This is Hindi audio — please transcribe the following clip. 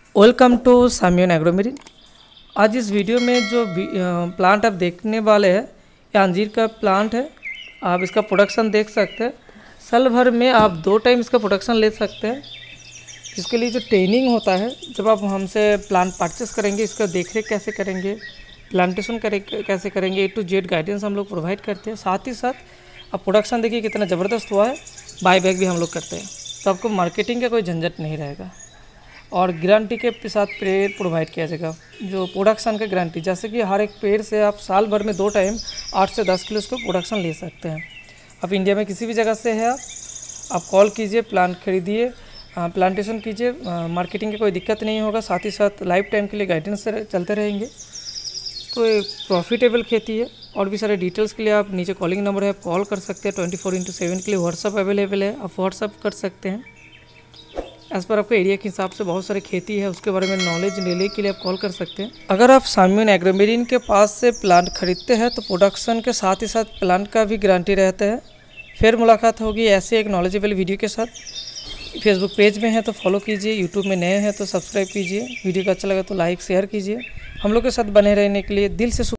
Welcome to साम्योन एग्रोमेरिन। आज इस वीडियो में जो प्लांट आप देखने वाले हैं ये अंजीर का प्लांट है। आप इसका प्रोडक्शन देख सकते हैं। साल भर में आप 2 टाइम इसका प्रोडक्शन ले सकते हैं। इसके लिए जो ट्रेनिंग होता है, जब आप हमसे प्लांट परचेस करेंगे, इसका देखरेख कैसे करेंगे, प्लांटेशन कैसे करेंगे, A to Z गाइडेंस हम लोग प्रोवाइड करते हैं। साथ ही साथ आप प्रोडक्शन देखिए कितना ज़बरदस्त हुआ है। बाय बैक भी हम लोग करते हैं, तो आपको मार्केटिंग का कोई झंझट नहीं रहेगा और गारंटी के साथ पेड़ प्रोवाइड किया जाएगा। जो प्रोडक्शन का गारंटी, जैसे कि हर एक पेड़ से आप साल भर में 2 टाइम 8 से 10 किलो इसको प्रोडक्शन ले सकते हैं। आप इंडिया में किसी भी जगह से है, आप कॉल कीजिए, प्लांट खरीदिए, प्लांटेशन कीजिए, मार्केटिंग की कोई दिक्कत नहीं होगा। साथ ही साथ लाइफ टाइम के लिए गाइडेंस चलते रहेंगे। तो एक प्रॉफिटेबल खेती है। और भी सारे डिटेल्स के लिए आप नीचे कॉलिंग नंबर है, आप कॉल कर सकते हैं। 24/7 के लिए व्हाट्सअप अवेलेबल है, आप व्हाट्सअप कर सकते हैं। एज़ पर आपके एरिया के हिसाब से बहुत सारी खेती है, उसके बारे में नॉलेज लेने के लिए आप कॉल कर सकते हैं। अगर आप साम्योन एग्रोमेरिन के पास से प्लांट खरीदते हैं तो प्रोडक्शन के साथ ही साथ प्लांट का भी गारंटी रहता है। फिर मुलाकात होगी ऐसे एक नॉलेजेबल वीडियो के साथ। फेसबुक पेज में है तो फॉलो कीजिए, यूट्यूब में नए हैं तो सब्सक्राइब कीजिए। वीडियो का अच्छा लगा तो लाइक शेयर कीजिए। हम लोग के साथ बने रहने के लिए दिल से